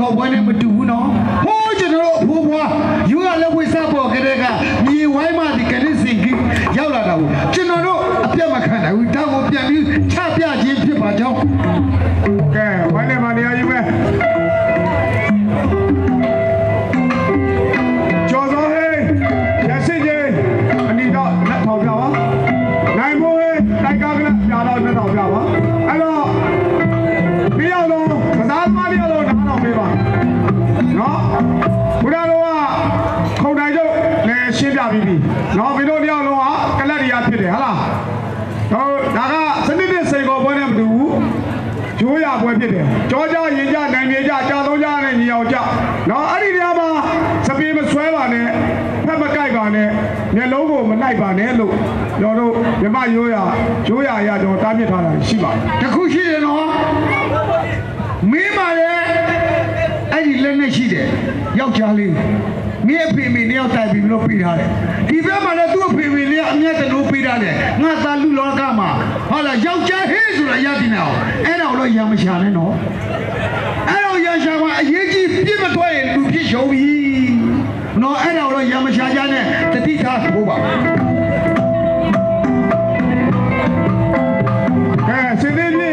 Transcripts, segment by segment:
ကောပွဲနဲ့မတူဘူးနော်ဟိုးကျွန်တော်တို့အဖိုးဘွားယူရလက်ဝိစားပေါ်ကလေးကမြေဝိုင်းမှဒီကနေ့စီကြီးရောက်လာတာကိုကျွန်တော်တို့အပြတ်မခံနိုင်ဘူးဒါကိုပြန်ပြီးချပြခြင်းဖြစ်ပါကြောင်းကဲဝိုင်းနေပါနေရယူမယ်ကျော်စောဟေးရရှိကြီးအနီတော့လက်ထောင်ပြပါနိုင်မိုးဟေးတိုက်ကားကလည်းပြတော့လက်ထောင်ပြပါအဲ့တော့ပြရလို့ကစားသမားပြရလို့နားထောင်ပေးပါနော်ဘုရားတော်ကခုံတိုင်ကျုပ်လည်းရှင်းပြပြီးပြီနော်မင်းတို့တယောက်လုံးကကလတ်ရီယာဖြစ်တယ်ဟာလားဒါကစနစ်နဲ့စိန်ခေါ်ပွဲနဲ့မတူဘူးရိုးရပွဲဖြစ်တယ်ကြောကြရင်ကြနိုင်မြေကြကြာသုံးကြနဲ့ညီအောင်ကြနော်အဲ့ဒီနေရာမှာစပင်းမဆွဲပါနဲ့ဖက်မကိုက်ပါနဲ့မျက်လုံးကိုမလိုက်ပါနဲ့လို့ကျွန်တော်တို့မြမရိုးရအရာကျွန်တော်တားမြစ်ထားတာရှိပါတယ်တခုရှိတယ်နော်မင်းပါလေအဲ့ဒီလက်နဲ့ရှိတယ်ယောက်ျားလေးမင်းအဖေမေနှစ်ယောက်တိုင်ပြီးလို့ပြီးထားတယ်ဒီဘက်မှာလည်းသူ့အဖေမေလေးအမျက်တလို့ပြီးထားတယ်ငါသာလူလောကမှာဟာလားယောက်ျားဟေးဆိုတာရတင်နေအောင်အဲ့ဒါတော့ရမရှာနဲ့နော်အဲ့တော့ရရှာမှာအရေးကြီးပြစ်မထွက်ရင်လူဖြစ်ရှုံးပြီနော်အဲ့ဒါတော့ရမရှာကြနဲ့တတိထားဖို့ပါကဲစနေနေ့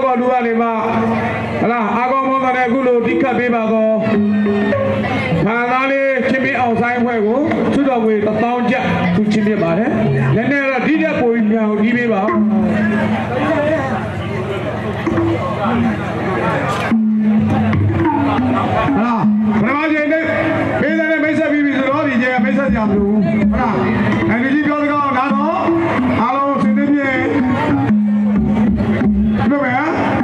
ပေါ်လူကနေမှဟလားအာကောင်းမောင်းတဲ့အခုလိုဒီခတ်ပေးပါတော့ခါသားလေးချင်းပြအောင်ဆိုင်ဖွဲ့ကိုသူတော်ကို1000ကျပ်သူချင်းပြပါတယ်နည်းနည်းတော့ဒီတဲ့ပုံများကိုဒီပေးပါဟာဘယ်မှာကျင်းနေပေးတဲ့မိတ်ဆက်ပြီးပြီဆိုတော့ဒီကျဲမိတ်ဆက်ကြမလို့ဟာအဲဒီကြီးပြောတော့ဒါတော့အားလုံးစင်နေပြေပြောမယ်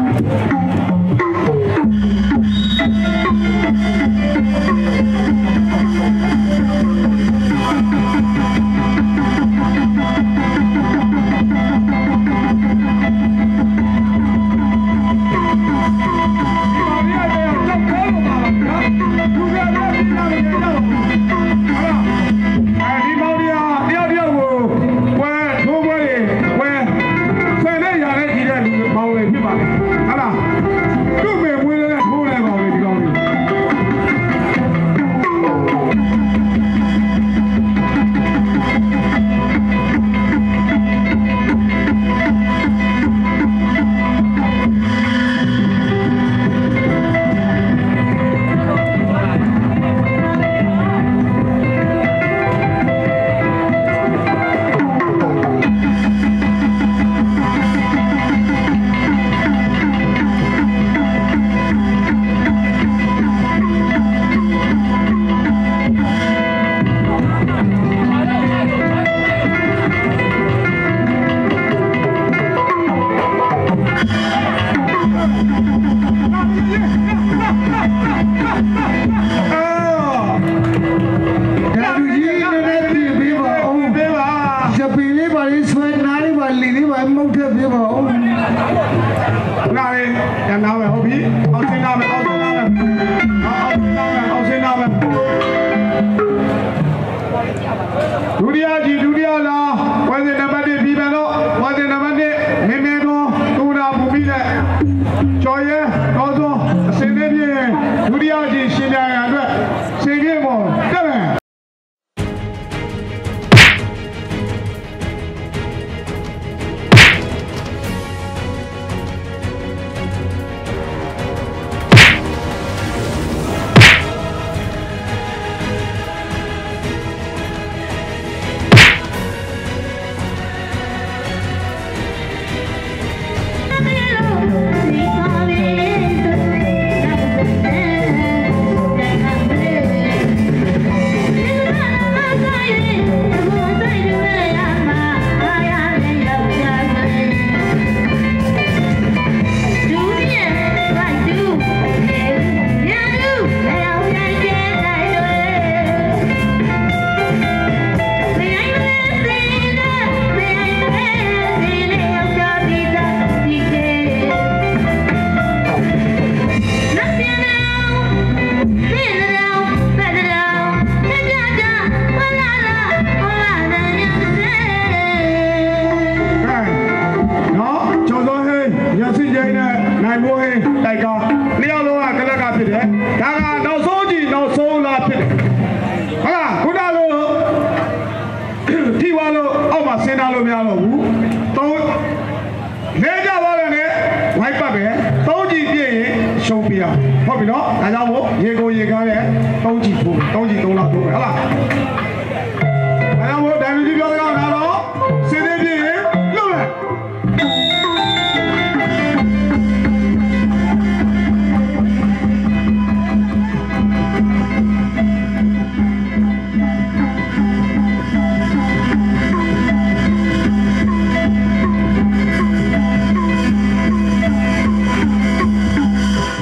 ဟုတ်ပြီနော်ဒါကြောင့်မို့ရေကိုရေကားတဲ့3ကြည့်ဖို့3ကြည့်3လောက်ထိုးမယ်ဟုတ်လားဒါကြောင့်မို့ဒိုင်မီကြီးပြောတော့ဒါတော့စင်းနေပြည့်ရင်လုပ်လိုက်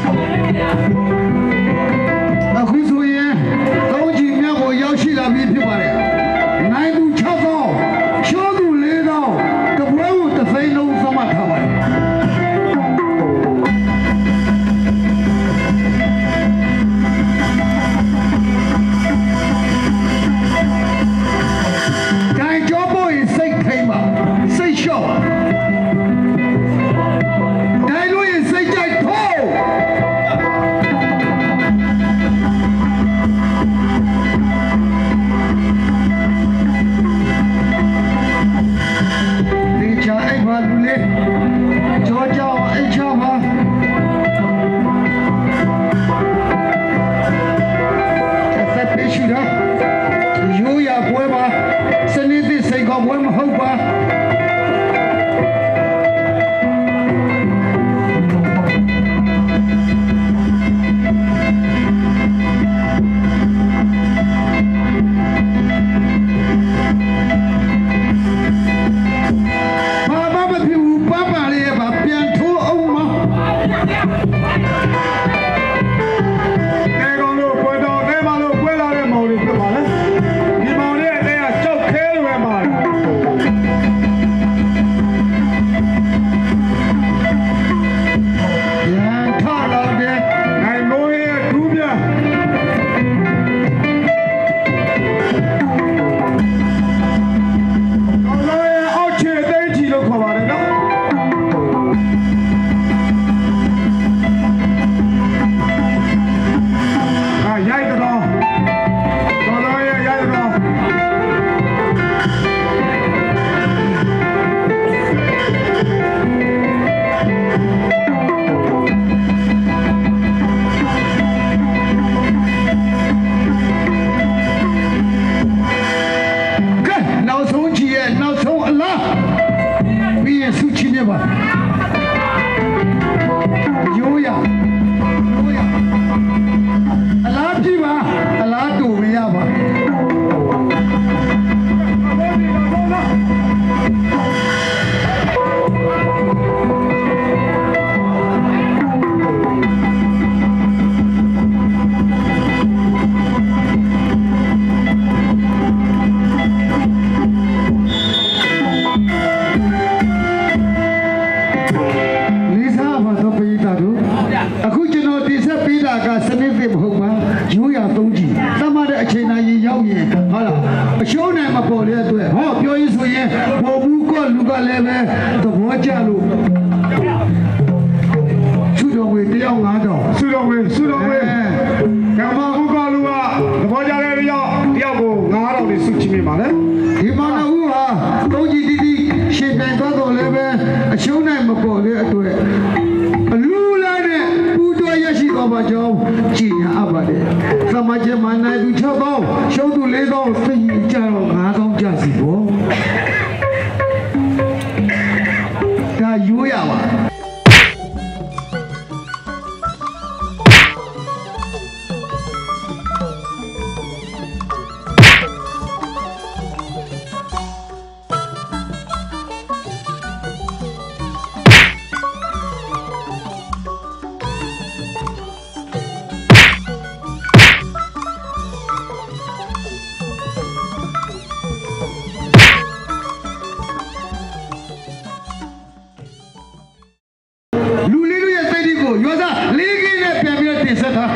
အခုဆိုရင်3ကြည့်မြောက်ကိုရောက်ရှိလာပြီဖြစ်ပါခဲ့ပါရိုးရအလားပြပါအလားတူမရပါအခုကျွန်တော်တင်ဆက်ပေးတာကစနစ်သစ်မဟုတ်ပါရိုးရာသုံးကြည့်သတ်မှတ်တဲ့အချိန်တိုင်းရောက်ရင်ဟုတ်လားအရှုံးနိုင်မပေါ်တဲ့အတွက်ဟောပြောရင်းဆိုရင်ဘောဘူးကလူကလည်းပဲသဘောကျလို့စုတော်ဝေတယောက်9000 စုတော်ဝေကမ္ဘာဥကလူကသဘောကျတဲ့တယောက်ကို9000နဲ့စုချီမိပါလေဒီမှာတော့ဦးဟာသုံးကြည့်တီးတီးရှင်ပြန်သွားတော့လည်းပဲအရှုံးနိုင်မပေါ်တဲ့အတွက်အလူလာတဲ့ပူတော်ရရှိတော်ပါကြောင်းကြည်ညာအပ်ပါတယ်။သမာကျမနိုင်သူ6000ရှုံးသူ4000စိတ်ကြတော့9000ကြစီပေါ့။ဒါရိုးရပါလူလေးတို့ရဲ့စိတ်တွေကိုရွာစားလေးကင်းနဲ့ပြန်ပြီးတင်ဆက်ထား